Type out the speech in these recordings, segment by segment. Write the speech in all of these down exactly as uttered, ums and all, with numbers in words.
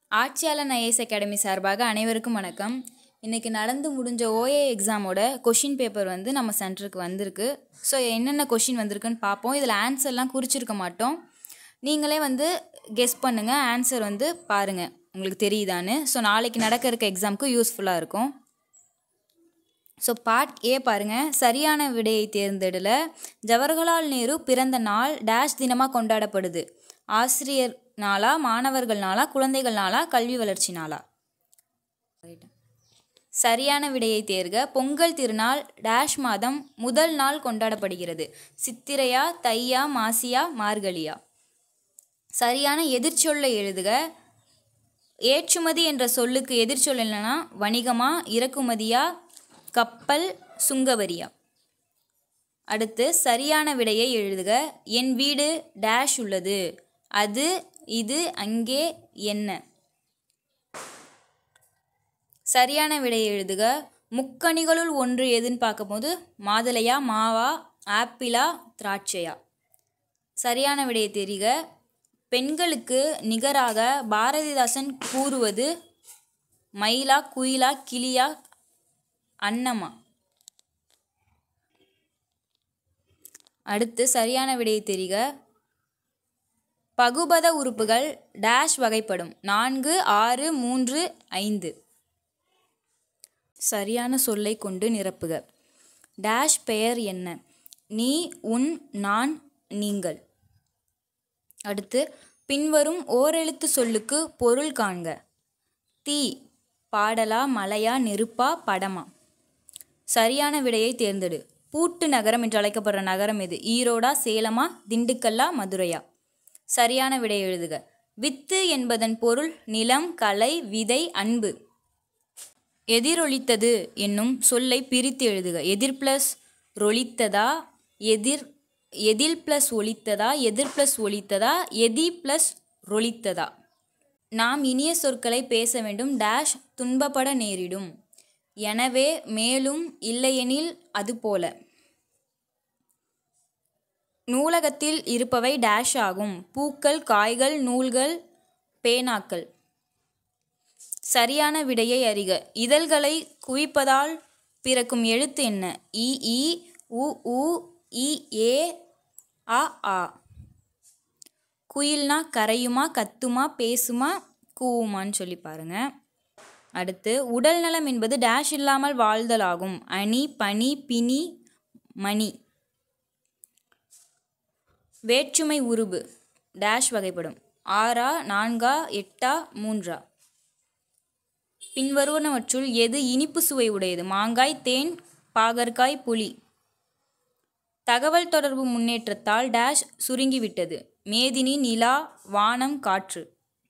ஆட்சியாளன் I A S Academy சார்பாக அனைவருக்கும் வணக்கம். இன்றைக்கி நடந்து முடிஞ்ச O A எக்ஸாமோட கொஷின் பேப்பர் வந்து நம்ம சென்டருக்கு வந்திருக்கு. ஸோ என்னென்ன கொஷின் வந்திருக்குன்னு பார்ப்போம். இதில் ஆன்சர்லாம் குறிச்சிருக்க மாட்டோம். நீங்களே வந்து கெஸ் பண்ணுங்கள், ஆன்சர் வந்து பாருங்கள் உங்களுக்கு தெரியுதான்னு. ஸோ நாளைக்கு நடக்க இருக்க எக்ஸாமுக்கு யூஸ்ஃபுல்லாக இருக்கும். ஸோ பார்ட் ஏ பாருங்கள். சரியான விடையை தேர்ந்தெடுல. ஜவஹர்லால் நேரு பிறந்த நாள் டேஷ் தினமாக கொண்டாடப்படுது. ஆசிரியர் நாளா, மாணவர்கள் நாளா, குழந்தைகள் நாளா, கல்வி வளர்ச்சி நாளா? சரியான விடையை தேர்க. பொங்கல் திருநாள் டேஷ் மாதம் முதல் நாள் கொண்டாடப்படுகிறது. சித்திரையா, தையா, மாசியா, மார்கழியா? சரியான எதிர்ச்சொல்லை எழுதுக. ஏற்றுமதி என்ற சொல்லுக்கு எதிர்ச்சொல் என்னன்னா வணிகமா, இறக்குமதியா, கப்பல், சுங்கவரியா? அடுத்து சரியான விடையை எழுதுக. என் வீடு டேஷ் உள்ளது. அது, இது, அங்கே, என்ன? சரியான விடையை எழுதுக. முக்கணிகளுள் ஒன்று எதுன்னு பார்க்கும்போது மாதுளையா, மாவா, ஆப்பிளா, திராட்சையா? சரியான விடையை தெரிக. பெண்களுக்கு நிகராக பாரதிதாசன் கூறுவது மயிலா, குயிலா, கிளியா, அன்னமா? அடுத்து சரியான விடையை தெரிக. பகுபத உறுப்புகள் டேஷ் வகைப்படும். நான்கு, ஆறு, மூன்று, ஐந்து. சரியான சொல்லை கொண்டு நிரப்புக. டேஷ் பெயர் என்ன? நீ, உன், நான், நீங்கள். அடுத்து பின்வரும் ஓரெழுத்து சொல்லுக்கு பொருள் காண்க. தீ பாடலா, மலையா, நெருப்பா, படமா? சரியான விடையை தேர்ந்தெடு. பூட்டு நகரம் என்று அழைக்கப்படுற நகரம் எது? ஈரோடா, சேலமா, திண்டுக்கல்லா, மதுரையா? சரியான விடை எழுதுக. வித்து என்பதன் பொருள் நிலம், கலை, விதை, அன்பு. எதிரொலித்தது என்னும் சொல்லை பிரித்து எழுதுக. எதிர் பிளஸ் ரொலித்ததா, எதிர் எதில் பிளஸ் ஒலித்ததா, எதிர் பிளஸ் ஒலித்ததா, எதி பிளஸ் ரொலித்ததா? நாம் இனிய சொற்களை பேச வேண்டும். டேஷ் துன்பப்பட நேரிடும். எனவே, மேலும், இல்லையெனில், அதுபோல. நூலகத்தில் இருப்பவை டேஷ் ஆகும். பூக்கள், காய்கள், நூல்கள், பேனாக்கள். சரியான விடையை அறிக. இதழ்களை குவிப்பதால் பிறக்கும் எழுத்து என்ன? இ, ஈ, உ, ஊ, இ, ஏ, அ, ஆ. குயில்னா கரையுமா, கத்துமா, பேசுமா, கூவுமான்னு சொல்லி பாருங்க. அடுத்து உடல் நலம் என்பது டேஷ் இல்லாமல் வாழ்தல் ஆகும். அணி, பனி, பிணி, மணி. வேற்றுமை உருபு டேஷ் வகைப்படும். ஆறா, நான்கா, எட்டா, மூன்றா? பின்வருவனவற்றுள் எது இனிப்பு சுவை உடையது? மாங்காய், தேன், பாகற்காய், புளி. தகவல் தொடர்பு முன்னேற்றத்தால் டேஷ் சுருங்கிவிட்டது. மேதினி, நிலா, வானம், காற்று.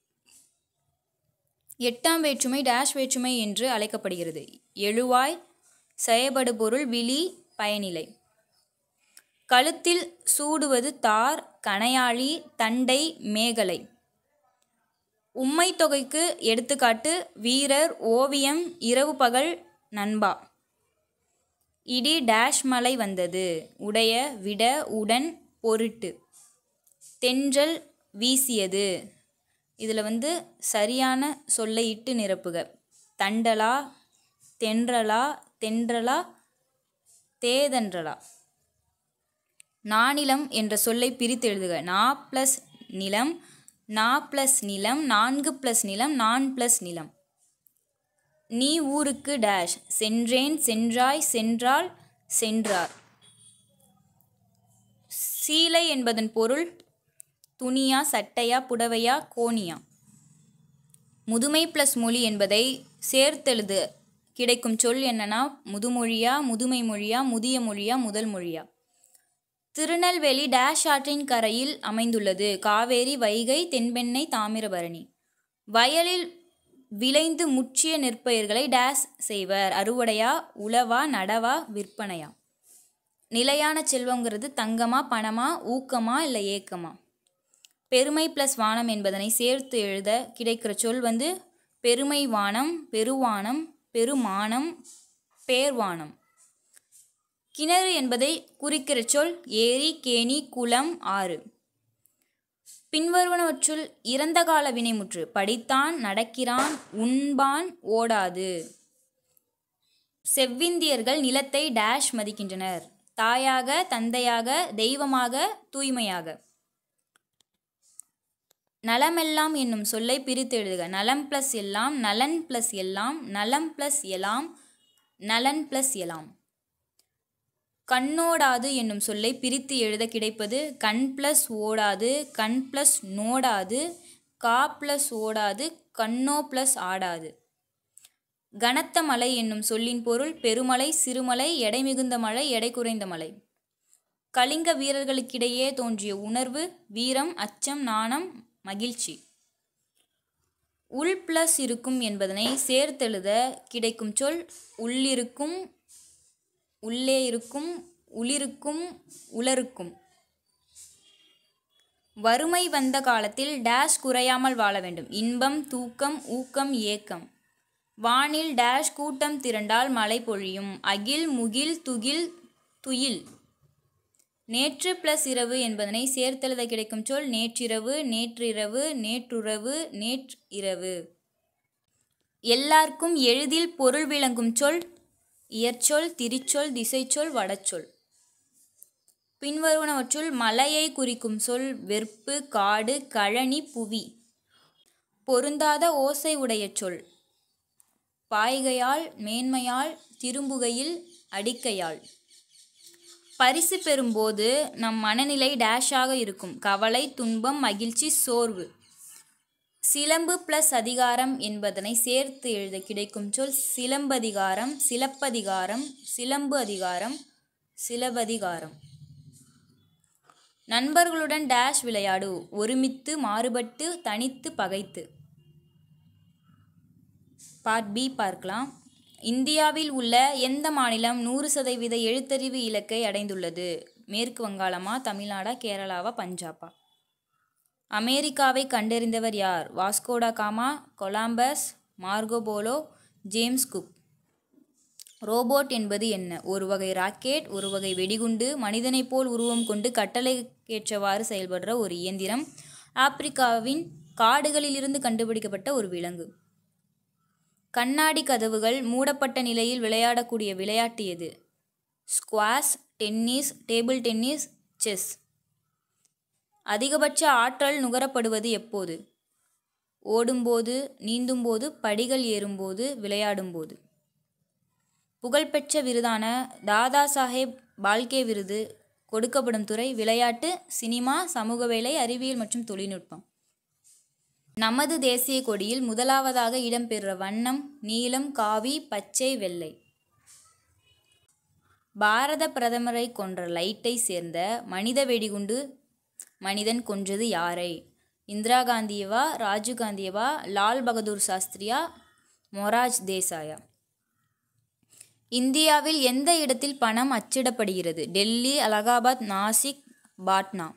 எட்டாம் வேற்றுமை டேஷ் வேற்றுமை என்று அழைக்கப்படுகிறது. எழுவாய், செயபடு பொருள், விழி, பயனிலை. கழுத்தில் சூடுவது தார், கணையாழி, தண்டை, மேகலை. உம்மை தொகைக்கு எடுத்துக்காட்டு வீரர், ஓவியம், இரவு பகல், நண்பா. இடி டேஷ் மலை வந்தது. உடைய, விட, உடன், பொருட்டு. தென்றல் வீசியது. இதில் வந்து சரியான சொல்லை இட்டு நிரப்புக. தண்டலா, தென்றலா, தென்றலா, தேதன்றலா? நானிலம் என்ற சொல்லை பிரித்து எழுதுக. நா பிளஸ் நிலம், நா பிளஸ் நிலம், நான்கு பிளஸ் நிலம், நான் பிளஸ் நிலம். நீ ஊருக்கு டேஷ். சென்றேன், சென்றாய், சென்றாள், சென்றார். சீலை என்பதன் பொருள் துணியா, சட்டையா, புடவையா, கோணியா? முதுமை பிளஸ் மொழி என்பதை சேர்த்தெழுது கிடைக்கும் சொல் என்னன்னா முதுமொழியா, முதுமை மொழியா, முதிய மொழியா, முதல் மொழியா? திருநெல்வேலி டேஷ் ஆற்றின் கரையில் அமைந்துள்ளது. காவேரி, வைகை, தென்பெண்ணை, தாமிரபரணி. வயலில் விளைந்து முற்றிய நெற்பயிர்களை டேஷ் செய்வர். அறுவடையா, உழவா, நடவா, விற்பனையா? நிலையான செல்வங்கிறது தங்கமா, பணமா, ஊக்கமா, இல்லை ஏக்கமா? பெருமை பிளஸ் வானம் என்பதனை சேர்த்து எழுத கிடைக்கிற சொல் வந்து பெருமை வானம், பெருவானம், பெருமானம், பேர்வானம். கிணறு என்பதை குறிக்கிற சொல் ஏரி, கேணி, குளம், ஆறு. பின்வருவனவற்றுள் இறந்த கால வினைமுற்று படித்தான், நடக்கிறான், உண்பான், ஓடாது. செவ்விந்தியர்கள் நிலத்தை டேஷ் மதிக்கின்றனர். தாயாக, தந்தையாக, தெய்வமாக, தூய்மையாக. நலமெல்லாம் என்னும் சொல்லை பிரித்து எழுதுக. நலம் பிளஸ் எல்லாம், நலன் பிளஸ் எல்லாம், நலம் பிளஸ் எலாம், நலன் பிளஸ் எலாம். கண்ணோடாது என்னும் சொல்லை பிரித்து எழுத கிடைப்பது கண் பிளஸ் ஓடாது, கண் பிளஸ் நோடாது, கா பிளஸ் ஓடாது, கண்ணோ பிளஸ் ஆடாது. கனத்த மலை என்னும் சொல்லின் பொருள் பெருமலை, சிறுமலை, எடை மிகுந்த மலை, எடை குறைந்த மலை. கலிங்க வீரர்களுக்கிடையே தோன்றிய உணர்வு வீரம், அச்சம், நாணம், மகிழ்ச்சி. உள் பிளஸ் இருக்கும் என்பதனை சேர்த்தெழுத கிடைக்கும் சொல் உள்ளிருக்கும், உள்ளே இருக்கும், உளிருக்கும், உலருக்கும். வறுமை வந்த காலத்தில் டேஷ் குறையாமல் வாழ வேண்டும். இன்பம், தூக்கம், ஊக்கம், ஏக்கம். வானில் டேஷ் கூட்டம் திரண்டால் மழை பொழியும். அகில், முகில், துகில், துயில். நேற்று பிளஸ் இரவு என்பதனை சேர்த்தெழுத கிடைக்கும் சொல் நேற்றிரவு, நேற்றிரவு, நேற்றுறவு, நேற்றிரவு. எல்லாருக்கும் எளிதில் பொருள் விளங்கும் சொல் இயற்சொல், திரிச்சொல், திசைச்சொல், வடச்சொல். பின்வருவனவற்றுள் மலையை குறிக்கும் சொல் வெற்பு, காடு, கழனி, புவி. பொருந்தாத ஓசை உடைய சொல் பாய்கையால், மேன்மையால், திரும்புகையில், அடிக்கையால். பரிசு பெறும்போது நம் மனநிலை டேஷாக இருக்கும். கவலை, துன்பம், மகிழ்ச்சி, சோர்வு. சிலம்பு பிளஸ் அதிகாரம் என்பதனை சேர்த்து எழுத கிடைக்கும் சொல் சிலம்பதிகாரம், சிலப்பதிகாரம், சிலம்பு அதிகாரம், சிலப்பதிகாரம். நண்பர்களுடன் டேஷ் விளையாடு. ஒருமித்து, மாறுபட்டு, தனித்து, பகைத்து. பார்ட் பி பார்க்கலாம். இந்தியாவில் உள்ள எந்த மாநிலம் நூறு சதவீத எழுத்தறிவு இலக்கை அடைந்துள்ளது? மேற்கு வங்காளமா, தமிழ்நாடா, கேரளாவா, பஞ்சாபா? அமெரிக்காவை கண்டறிந்தவர் யார்? Vasco da Gama, Columbus, Marco Polo, James Cook. Robot என்பது என்ன? ஒரு வகை ராக்கெட், ஒரு வகை வெடிகுண்டு, மனிதனைப் போல் உருவம் கொண்டு கட்டளைக்கேற்றவாறு செயல்படுற ஒரு இயந்திரம். ஆப்பிரிக்காவின் காடுகளிலிருந்து கண்டுபிடிக்கப்பட்ட ஒரு விலங்கு. கண்ணாடி கதவுகள் மூடப்பட்ட நிலையில் விளையாடக்கூடிய விளையாட்டு எது? Squash, tennis, table tennis, chess. அதிகபட்ச ஆற்றல் நுகரப்படுவது எப்போது? ஓடும்போது, நீந்தும்போது, படிகள் ஏறும்போது, விளையாடும்போது. புகழ்பெற்ற விருதான தாதா சாஹேப் பால்கே விருது கொடுக்கப்படும் துறை விளையாட்டு, சினிமா, சமூக வேலை, அறிவியல் மற்றும் தொழில்நுட்பம். நமது தேசிய கொடியில் முதலாவதாக இடம்பெறுற வண்ணம் நீலம், காவி, பச்சை, வெள்ளை. பாரத பிரதமரை கொன்ற லைட்டை சேர்ந்த மனித வெடிகுண்டு மனிதன் கொன்றது யாரை? இந்திரா காந்தியவா, ராஜீவ் காந்தியவா, லால் பகதூர் சாஸ்திரியா, மொராஜ் தேசாயா? இந்தியாவில் எந்த இடத்தில் பணம் அச்சிடப்படுகிறது? டெல்லி, அலகாபாத், நாசிக், பாட்னா.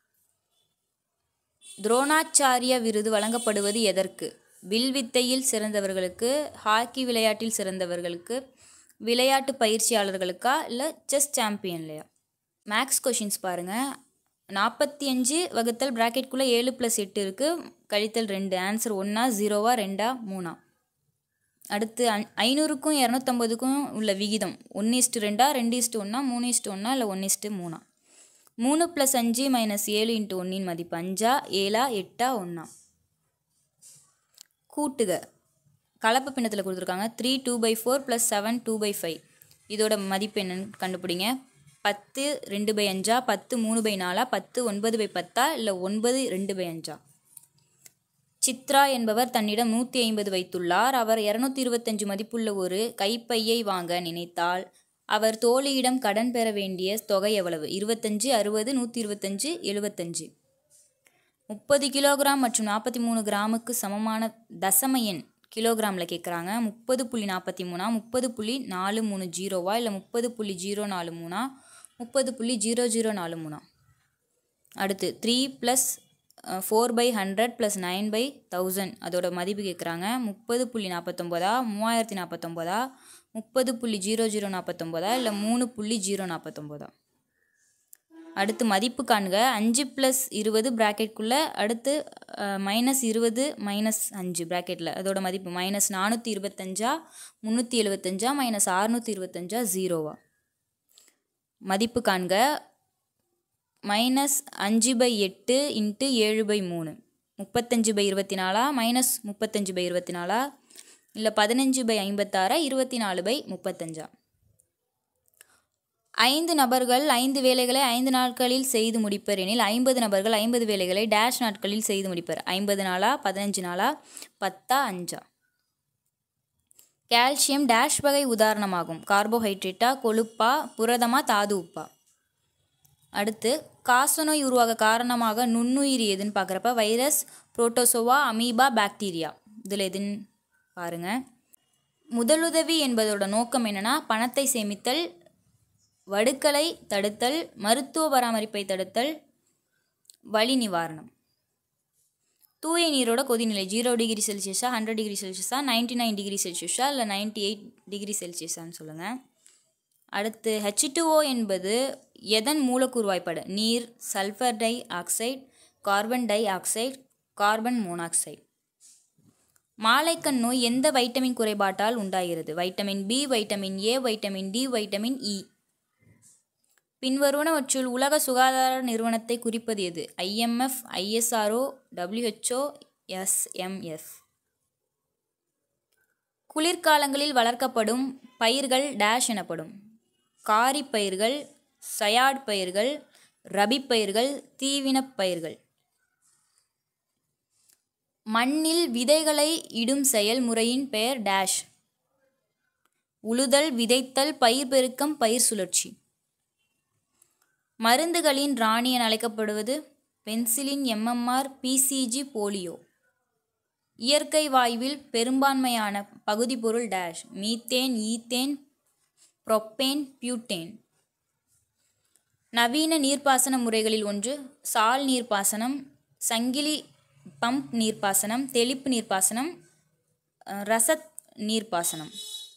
துரோணாச்சாரிய விருது வழங்கப்படுவது எதற்கு? வில்வித்தையில் சிறந்தவர்களுக்கு, ஹாக்கி விளையாட்டில் சிறந்தவர்களுக்கு, விளையாட்டு பயிற்சியாளர்களுக்கா, இல்லை செஸ் சாம்பியன்லையா? மேக்ஸ் கொஷின்ஸ் பாருங்கள். நாற்பத்தி அஞ்சு வகுத்தல் ப்ராக்கெட்குள்ளே ஏழு ப்ளஸ் எட்டு இருக்குது, கழித்தல் ரெண்டு. ஆன்சர் ஒன்றா, ஜீரோவா, ரெண்டா, மூணா? அடுத்து ஐநூறுக்கும் இரநூத்தம்பதுக்கும் உள்ள விகிதம் ஒன்று இஸ்ட்டு ரெண்டா, ரெண்டு இஸ்ட்டு ஒன்றா, மூணு இஸ்ட்டு ஒன்றா, இல்லை ஒன்று இஸ்ட்டு மூணா? மூணு ப்ளஸ் அஞ்சு மைனஸ் ஏழு இன்ட்டு ஒன்றின் மதிப்பு அஞ்சா, ஏழா, எட்டா, ஒன்றா? கூட்டுக. கலப்பு பின்னத்தில் கொடுத்துருக்காங்க. Three two by four plus seven two by five. இதோட மதிப்பு என்னன்னு கண்டுபிடிங்க. பத்து ரெண்டு பை அஞ்சா, பத்து மூணு பை நாலா, பத்து ஒன்பது பை பத்தா, இல்லை ஒன்பது ரெண்டு பை அஞ்சா? சித்ரா என்பவர் தன்னிடம் நூற்றி ஐம்பது வைத்துள்ளார். அவர் இரநூத்தி இருபத்தஞ்சு மதிப்புள்ள ஒரு கைப்பையை வாங்க நினைத்தால் அவர் தோழியிடம் கடன் பெற வேண்டிய தொகை எவ்வளவு? இருபத்தஞ்சு, அறுபது, நூற்றி இருபத்தஞ்சு, எழுபத்தஞ்சு. முப்பது கிலோகிராம் மற்றும் நாற்பத்தி மூணு கிராமுக்கு சமமான தசம எண் கிலோகிராமில் கேட்குறாங்க. முப்பது புள்ளி நாற்பத்தி மூணா, முப்பது புள்ளி நாலு மூணு ஜீரோவா, இல்லை முப்பது புள்ளி ஜீரோ நாலு மூணா, முப்பது புள்ளி ஜீரோ ஜீரோ நாலு மூணா? அடுத்து three plus four by hundred plus nine by thousand அதோட மதிப்பு கேட்குறாங்க. முப்பது புள்ளி நாற்பத்தொம்போதா, மூவாயிரத்தி நாற்பத்தொம்போதா, முப்பது புள்ளி ஜீரோ ஜீரோ நாற்பத்தொம்போதா, இல்லை மூணு புள்ளி ஜீரோ நாற்பத்தொம்போதா? அடுத்து மதிப்பு காண்க. அஞ்சு ப்ளஸ் இருபது ப்ராக்கெட்குள்ளே, அடுத்து மைனஸ் இருபது மைனஸ் அஞ்சு ப்ராக்கெட்டில், அதோட மதிப்பு மைனஸ் நானூற்றி இருபத்தஞ்சா முந்நூற்றி எழுபத்தஞ்சா மைனஸ் அறுநூற்றி இருபத்தஞ்சா ஜீரோவா? மதிப்பு காண்க. மைனஸ் அஞ்சு பை எட்டு இன்ட்டு ஏழு பை மூணு, முப்பத்தஞ்சு பை இருபத்தி நாலா மைனஸ் முப்பத்தஞ்சு பை இருபத்தி நாலா இல்லை பதினஞ்சு பை ஐம்பத்தாறா இருபத்தி நாலு பை முப்பத்தஞ்சா? ஐந்து நபர்கள் ஐந்து வேலைகளை ஐந்து நாட்களில் செய்து முடிப்பர் எனில் ஐம்பது நபர்கள் ஐம்பது வேலைகளை டேஷ் நாட்களில் செய்து முடிப்பர். ஐம்பது நாளா பதினஞ்சு நாளா பத்தா அஞ்சா? கால்சியம் டேஷ் வகை உதாரணமாகும். கார்போஹைட்ரேட்டா கொழுப்பா புரதமா தாது உப்பா? அடுத்து காசநோய் உருவாக காரணமாக நுண்ணுயிரி எதுன்னு பார்க்குறப்ப வைரஸ், புரோட்டோசோவா, அமீபா, பாக்டீரியா. இதில் எதுன்னு பாருங்கள். முதலுதவி என்பதோட நோக்கம் என்னென்னா பணத்தை சேமித்தல், வடுக்களை தடுத்தல், மருத்துவ பராமரிப்பை தடுத்தல், வலி நிவாரணம். தூய நீரோட கொதிநிலை ஜீரோ டிகிரி செல்சியஸா ஹண்ட்ரட் டிகிரி செல்சியஸா நைன்டி நைன் டிகிரி செல்சியஸா இல்லை நைன்டி எயிட் டிகிரி செல்சியஸான்னு சொல்லுங்கள். அடுத்து ஹெச் டூ ஓ என்பது எதன் மூலக்கூறு வாய்ப்பாடு? நீர், sulphur dioxide, carbon dioxide, carbon monoxide. மாலைக்கண் நோய் எந்த வைட்டமின் குறைபாட்டால் உண்டாகிறது? Vitamin B, vitamin A, vitamin D, vitamin E. பின்வருவனவற்றுள் உலக சுகாதார நிறுவனத்தை குறிப்பது எது? I M F, I S R O, W H O, S M F. குளிர்காலங்களில் வளர்க்கப்படும் பயிர்கள் டேஷ் எனப்படும்? காரி பயிர்கள், சயாட் பயிர்கள், ரபி பயிர்கள், தீவினப் பயிர்கள். மண்ணில் விதைகளை இடும் செயல் முறையின் பெயர் டேஷ்? உழுதல், விதைத்தல், பயிர் பெருக்கம், பயிர் சுழற்சி. மருந்துகளின் ராணி என அழைக்கப்படுவது? Penicillin, M M R, B C G, polio. இயற்கை வாயுவில் பெரும்பான்மையான பகுதி பொருள் dash? Methane, ethane, propane, butane. நவீன நீர்ப்பாசன முறைகளில் ஒன்று சால் நீர்ப்பாசனம், சங்கிலி பம்ப் நீர்ப்பாசனம், தெளிப்பு நீர்ப்பாசனம், ரசத் நீர்ப்பாசனம்.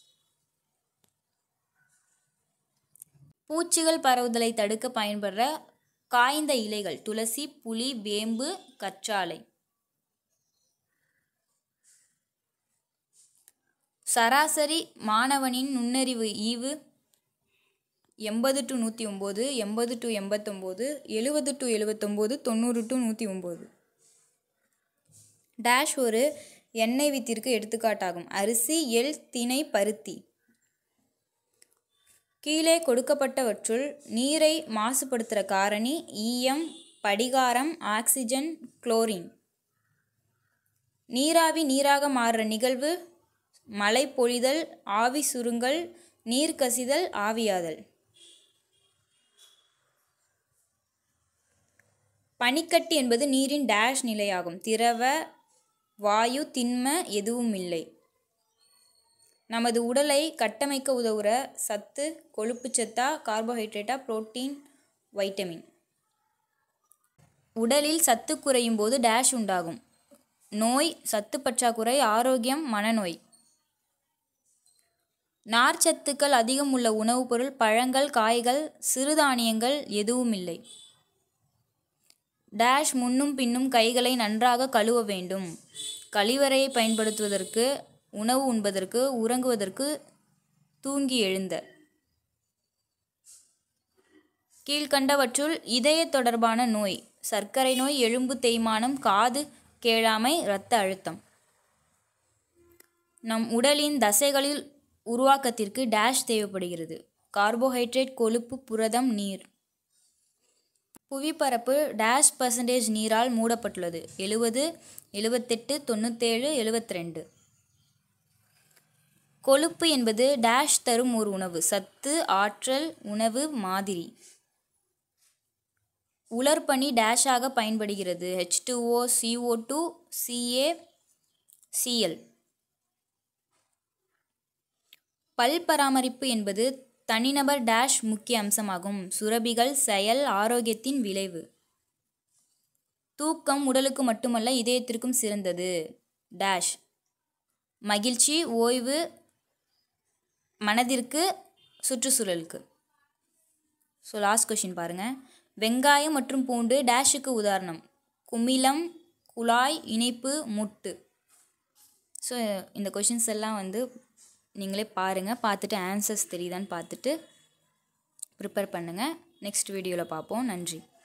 பூச்சிகள் பரவுதலை தடுக்க பயன்படுற காய்ந்த இலைகள் துளசி, புளி, வேம்பு, கற்றாழை. சராசரி மாணவனின் நுண்ணறிவு ஈவு எண்பது டு நூற்றி ஒம்பது, எண்பது டு எண்பத்தொம்போது, எழுபது டு எழுபத்தொம்போது, தொண்ணூறு டு நூற்றி ஒம்பது. டேஷ் ஒரு எண்ணெய் வித்திற்கு எடுத்துக்காட்டாகும்? அரிசி, எள், திணை, பருத்தி. கீழே கொடுக்கப்பட்டவற்றுள் நீரை மாசுபடுத்துகிற காரணி ஈயம், படிகாரம், ஆக்சிஜன், குளோரின். நீராவி நீராக மாறுற நிகழ்வு மழை பொழிதல், ஆவி சுருங்கல், நீர் கசிதல், ஆவியாதல். பனிக்கட்டி என்பது நீரின் டேஷ் நிலையாகும்? திரவ, வாயு, திண்ம, எதுவும் இல்லை. நமது உடலை கட்டமைக்க உதவுற சத்து கொழுப்பு சத்தா, கார்போஹைட்ரேட்டா, புரோட்டீன், வைட்டமின். உடலில் சத்து குறையும் போது டேஷ் உண்டாகும்? நோய், சத்து பற்றாக்குறை, ஆரோக்கியம், மனநோய். நார்ச்சத்துக்கள் அதிகம் உள்ள உணவுப் பொருள் பழங்கள், காய்கள், சிறுதானியங்கள், எதுவும் இல்லை. டேஷ் முன்னும் பின்னும் கைகளை நன்றாக கழுவ வேண்டும்? கழிவறையை பயன்படுத்துவதற்கு, உணவு உண்பதற்கு, உறங்குவதற்கு, தூங்கி எழுந்த. கீழ்கண்டவற்றுள் இதய தொடர்பான நோய் சர்க்கரை நோய், எலும்பு தேய்மானம், காது கேளாமை, இரத்த அழுத்தம். நம் உடலின் தசைகளில் உருவாக்கத்திற்கு டேஷ் தேவைப்படுகிறது? கார்போஹைட்ரேட், கொழுப்பு, புரதம், நீர். புவிப்பரப்பு டேஷ் பர்சன்டேஜ் நீரால் மூடப்பட்டுள்ளது? எழுபது, எழுபத்தெட்டு, தொண்ணூற்றேழு, எழுபத்தி ரெண்டு. கொழுப்பு என்பது டேஷ் தரும் ஒரு உணவு? சத்து, ஆற்றல், உணவு, மாதிரி. உலர்பனி டேஷாக பயன்படுகிறது? H two O, C O two, C A, C L. பல் பராமரிப்பு என்பது தனிநபர் டேஷ் முக்கிய அம்சமாகும்? சுரபிகள், செயல், ஆரோக்கியத்தின் விளைவு. தூக்கம் உடலுக்கு மட்டுமல்ல இதயத்திற்கும் சிறந்தது? டேஷ் மகிழ்ச்சி, ஓய்வு, மனதிற்கு, சுற்றுச்சூழலுக்கு. ஸோ லாஸ்ட் கொஷின் பாருங்கள். வெங்காயம் மற்றும் பூண்டு டேஷுக்கு உதாரணம். குமிழம், குழாய், இணைப்பு, முட்டு. ஸோ இந்த கொஷின்ஸ் எல்லாம் வந்து நீங்களே பாருங்கள். பார்த்துட்டு ஆன்சர்ஸ் தெரியுதான்னு பார்த்துட்டு ப்ரிப்பேர் பண்ணுங்கள். நெக்ஸ்ட் வீடியோவில் பார்ப்போம். நன்றி.